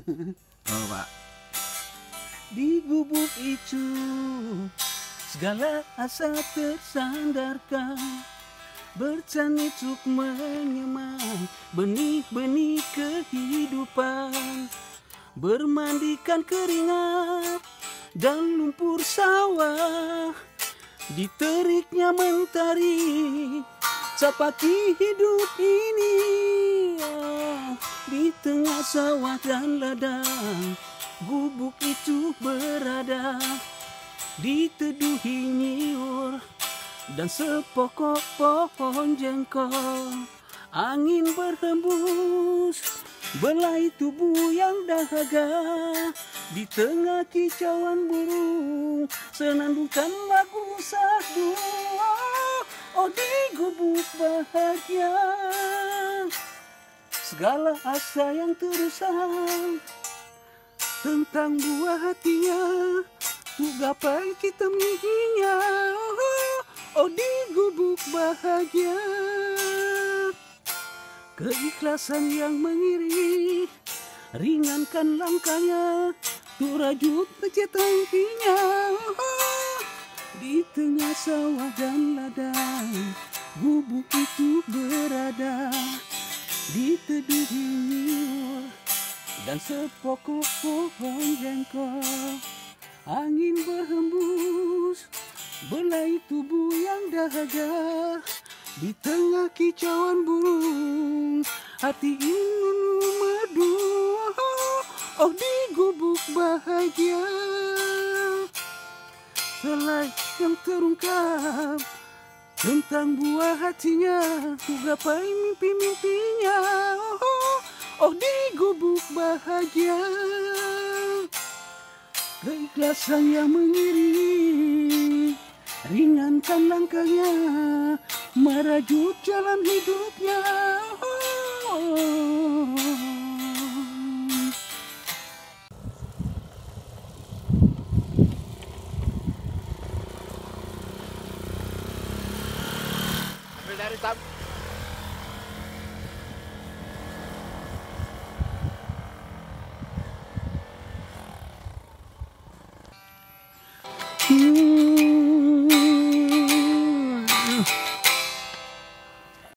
Oh, Pak. Di gubuk itu segala asa tersandarkan, bercanicuk menyemai benih-benih kehidupan, bermandikan keringat dan lumpur sawah, diteriknya mentari capaki hidup ini. Di tengah sawah dan ladang gubuk itu berada, diteduhi nyiur dan sepokok pohon jengkol. Angin berhembus belai tubuh yang dahaga, di tengah kicauan burung senandungkan lagu sahdu. Oh, di gubuk bahagia segala asa yang terusan tentang buah hatinya, tu gapai kita milikinya. Oh, di gubuk bahagia keikhlasan yang mengiring, ringankan langkahnya, tu rajut pecet tangkinya. Di tengah sawah dan ladang gubuk itu berada, diteduhi nyiur dan sepokok pohon jengkol. Angin berhembus belai tubuh yang dahaga, di tengah kicauan burung hati ingin madu. Oh, di gubuk bahagia selai yang terungkap tentang buah hatinya, ku gapai mimpi-mimpinya. Oh, di gubuk bahagia keikhlasan yang mengiring, ringankan langkahnya, merajut jalan hidupnya. Dari